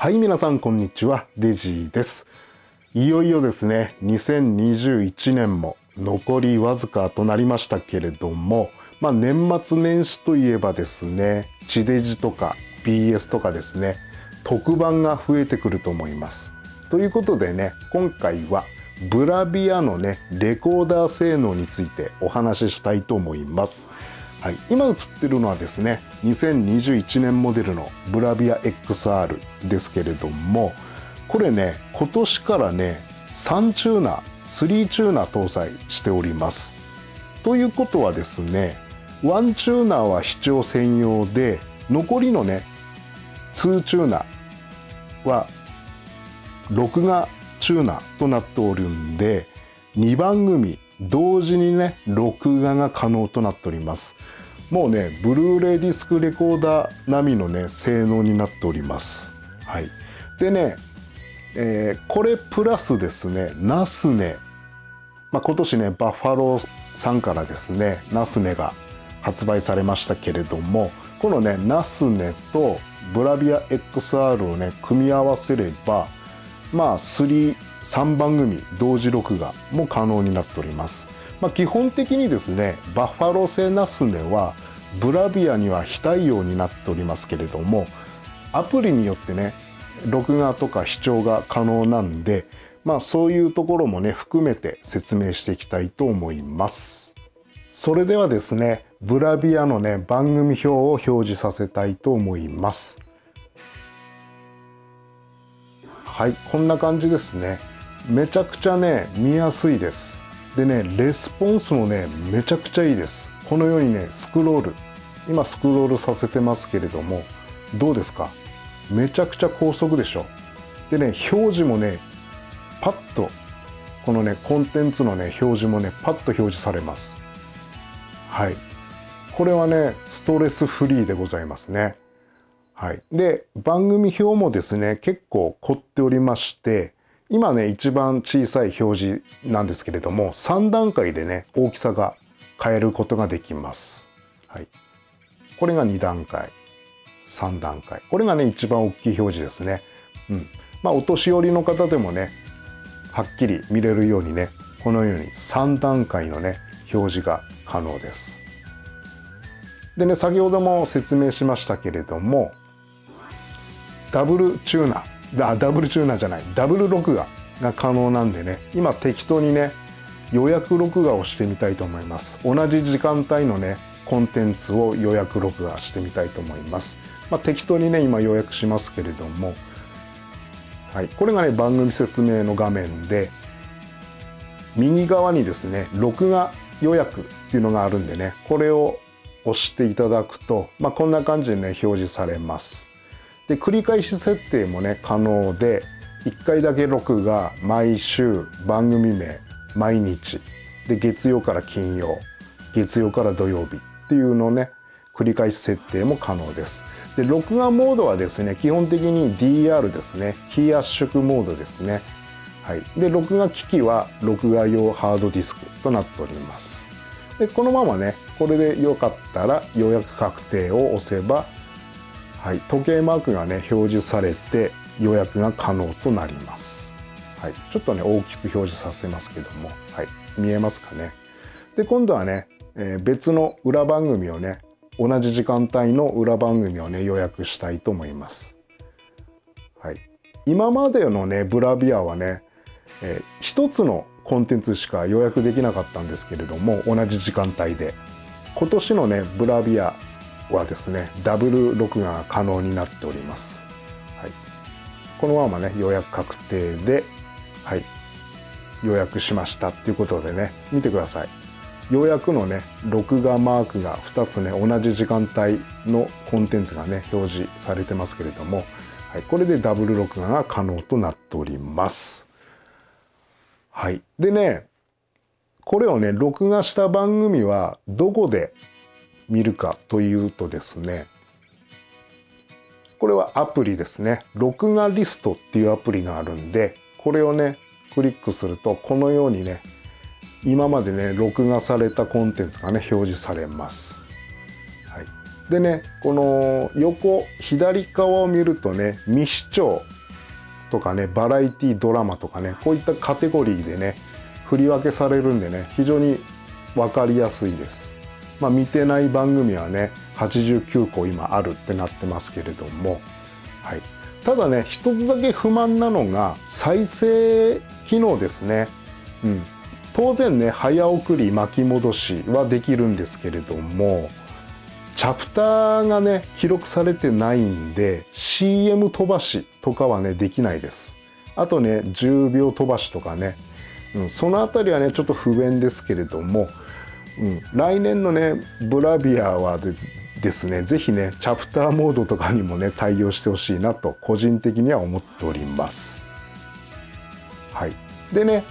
はい、皆さんこんにちは、デジーです。いよいよですね、2021年も残りわずかとなりましたけれども、年末年始といえばですね、地デジとか BS とかですね、特番が増えてくると思います。ということでね、今回はブラビアのね、レコーダー性能についてお話ししたいと思います。はい、今映ってるのはですね、2021年モデルのブラビア XR ですけれども、これね、今年からね、3チューナー、3チューナー搭載しております。ということはですね、1チューナーは視聴専用で、残りのね、2チューナーは録画チューナーとなっておるんで、2番組同時にね、録画が可能となっております。もうね、ブルーレイディスクレコーダー並みのね、性能になっております。はい。でね、これプラスですね、ナスネ。今年ね、バッファローさんからですね、ナスネが発売されましたけれども、このね、ナスネとブラビア XR をね、組み合わせれば、3番組同時録画も可能になっております。基本的にですね、バッファロー製ナスネはブラビアには非対応になっておりますけれども、アプリによってね、録画とか視聴が可能なんで、そういうところもね、含めて説明していきたいと思います。それではですね、ブラビアのね、番組表を表示させたいと思います。はい、こんな感じですね。めちゃくちゃね、見やすいです。でね、レスポンスもね、めちゃくちゃいいです。このようにね、スクロール。今スクロールさせてますけれども、どうですか？めちゃくちゃ高速でしょ。でね、表示もね、パッと、このね、コンテンツのね、表示もね、パッと表示されます。はい。これはね、ストレスフリーでございますね。はい。で、番組表もですね、結構凝っておりまして、今ね、一番小さい表示なんですけれども、3段階でね、大きさが変えることができます。はい。これが2段階、3段階。これがね、一番大きい表示ですね。お年寄りの方でもね、はっきり見れるようにね、このように3段階のね、表示が可能です。でね、先ほども説明しましたけれども、ダブルチューナー録画が可能なんでね、今適当にね、予約録画をしてみたいと思います。同じ時間帯のね、コンテンツを予約録画してみたいと思います。適当にね、今予約しますけれども、はい、これがね、番組説明の画面で、右側にですね、録画予約っていうのがあるんでね、これを押していただくと、こんな感じでね、表示されます。で、繰り返し設定もね、可能で、1回だけ録画、毎週、番組名、毎日、で、月曜から金曜、月曜から土曜日っていうのをね、繰り返し設定も可能です。で、録画モードはですね、基本的に DR ですね、非圧縮モードですね。はい。で、録画機器は録画用ハードディスクとなっております。で、このままね、これでよかったら予約確定を押せば、はい、時計マークがね、表示されて予約が可能となります。はい、ちょっとね、大きく表示させますけども、はい、見えますかね。で、今度はね、別の裏番組をね、同じ時間帯の裏番組をね、予約したいと思います。はい、今までのね、ブラビアはね、一つのコンテンツしか予約できなかったんですけれども、同じ時間帯で。今年のね、ブラビアはですね、ダブル録画が可能になっております。はい、このままね、予約確定で、はい、予約しましたっていうことでね、見てください。予約のね、録画マークが2つね、同じ時間帯のコンテンツがね、表示されてますけれども、はい、これでダブル録画が可能となっております。はい。でね、これをね、録画した番組はどこで見るかというとですね、これはアプリですね。録画リストっていうアプリがあるんで、これをね、クリックすると、このようにね、今までね、録画されたコンテンツがね、表示されます。はい。 でね、この横左側を見るとね、未視聴とかね、バラエティドラマとかね、こういったカテゴリーでね振り分けされるんでね、非常に分かりやすいです。見てない番組はね89個今あるってなってますけれども、はい、ただね一つだけ不満なのが再生機能ですね。当然ね早送り巻き戻しはできるんですけれども、チャプターがね記録されてないんで CM 飛ばしとかはねできないです。あとね10秒飛ばしとかね、そのあたりはねちょっと不便ですけれども、来年のねブラビアはですね、ぜひねチャプターモードとかにもね対応してほしいなと個人的には思っております。はい、でね、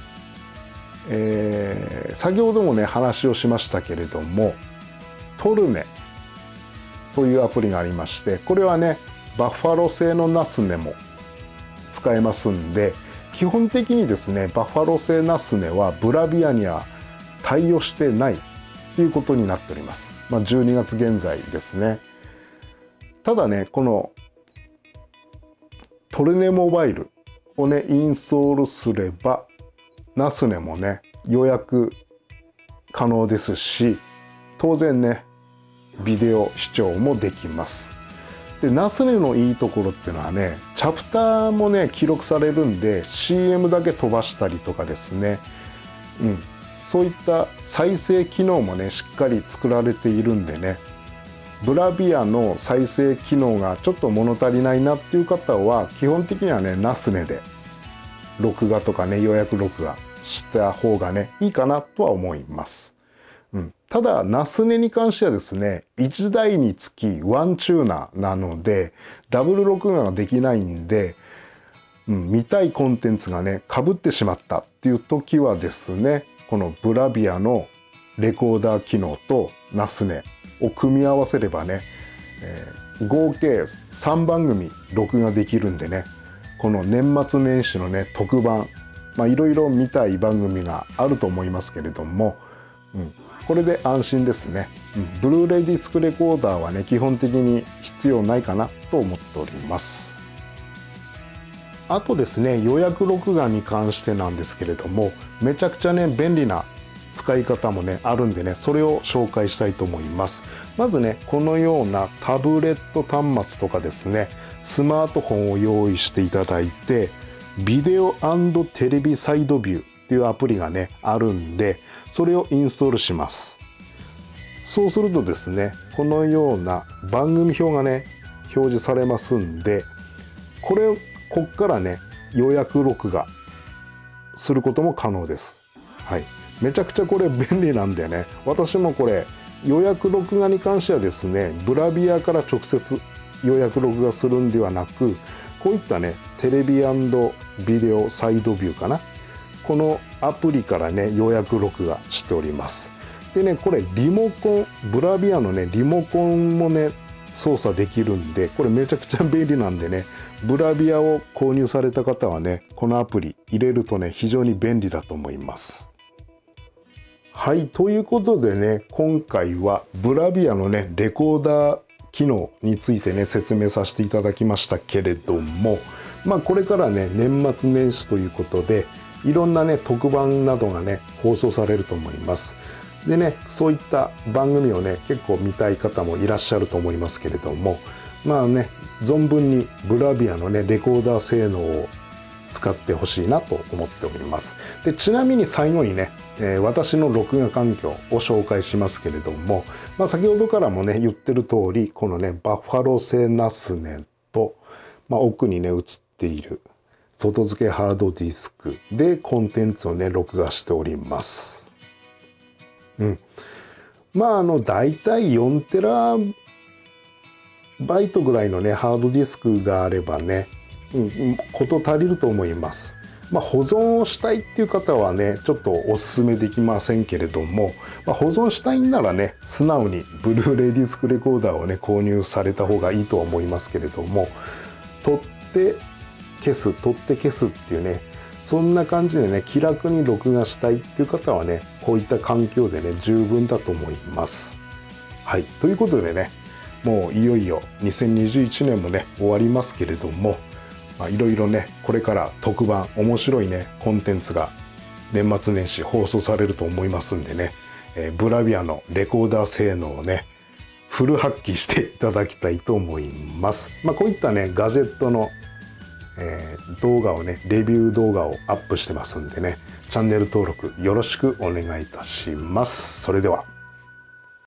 先ほどもね話をしましたけれども、トルネというアプリがありまして、これはねバッファロー製のナスネも使えますんで、基本的にですねバッファロー製ナスネはブラビアには対応してないということになっております。12月現在ですね。ただねこのトルネモバイルをねインストールすればナスネもね予約可能ですし、当然ねビデオ視聴もできます。でナスネのいいところっていうのはね、チャプターもね記録されるんで CM だけ飛ばしたりとかですね、そういった再生機能もねしっかり作られているんでね、ブラビアの再生機能がちょっと物足りないなっていう方は基本的にはねナスネで録画とかね予約録画した方がねいいかなとは思います。ただナスネに関してはですね、1台につき1チューナーなのでダブル録画ができないんで、見たいコンテンツがねかぶってしまったっていう時はですね、このブラビアのレコーダー機能とナスネを組み合わせればね、合計3番組録画できるんでね、この年末年始のね特番、いろいろ見たい番組があると思いますけれども、これで安心ですね。ブルーレイディスクレコーダーはね基本的に必要ないかなと思っております。あとですね、予約録画に関してなんですけれども、めちゃくちゃね便利な使い方もねあるんでね、それを紹介したいと思います。まずねこのようなタブレット端末とかですね、スマートフォンを用意していただいて、ビデオ&テレビサイドビューっていうアプリがねあるんで、それをインストールします。そうするとですね、このような番組表がね表示されますんで、こっからね予約録画することも可能です。はい、めちゃくちゃこれ便利なんでね、私もこれ予約録画に関してはですね、ブラビアから直接予約録画するんではなく、こういったねテレビ&ビデオサイドビューかな、このアプリからね予約録画しております。でね、これリモコン、ブラビアのねリモコンもね操作できるんで、これめちゃくちゃ便利なんでね、ブラビアを購入された方はねこのアプリ入れるとね非常に便利だと思います。はい、ということでね、今回はブラビアのねレコーダー機能についてね説明させていただきましたけれども、これからね年末年始ということでいろんなね特番などがね放送されると思います。でね、そういった番組をね結構見たい方もいらっしゃると思いますけれども、存分にブラビアのねレコーダー性能を使ってほしいなと思っております。でちなみに最後にね、私の録画環境を紹介しますけれども、先ほどからもね言ってる通り、このねバッファロー製ナスネと、奥にね映っている外付けハードディスクでコンテンツをね録画しております。だいたい4テラバイトぐらいのねハードディスクがあればね、事足りると思います。保存をしたいっていう方はねちょっとおすすめできませんけれども、保存したいんならね素直にブルーレイディスクレコーダーをね購入された方がいいとは思いますけれども、取って消すっていうね、そんな感じでね気楽に録画したいっていう方はねこういった環境でね十分だと思います。はい、ということでね、 もういよいよ2021年もね終わりますけれども、いろいろねこれから特番面白いねコンテンツが年末年始放送されると思いますんでね、ブラビアのレコーダー性能をねフル発揮していただきたいと思います。こういったねガジェットの、動画をねレビュー動画をアップしてますんでね、チャンネル登録よろしくお願いいたします。それでは。